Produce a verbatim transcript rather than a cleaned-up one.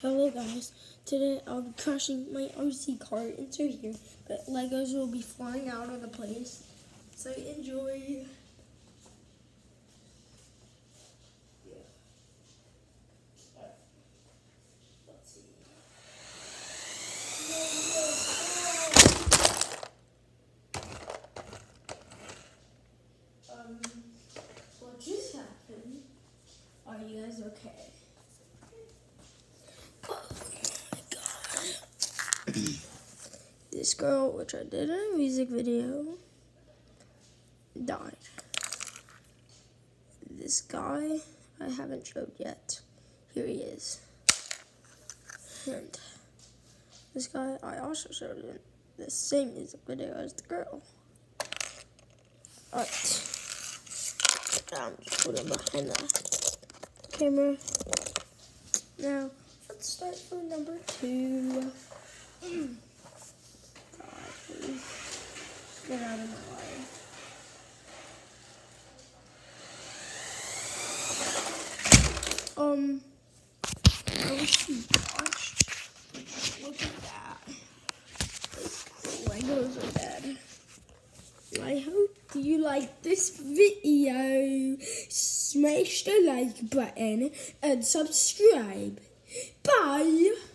Hello guys, today I'll be crashing my R C car into here, but Legos will be flying out of the place, so enjoy. Yeah. Let's see. Um, what just happened? Are you guys okay? This girl, which I did in a music video, died. This guy, I haven't showed yet. Here he is. And this guy, I also showed in the same music video as the girl. Alright. Now I'm just putting behind the camera. Now, let's start for number two. Get out of my way. Um, I wish you watched. Look at that. Like, Legos are dead. I hope you like this video. Smash the like button and subscribe. Bye.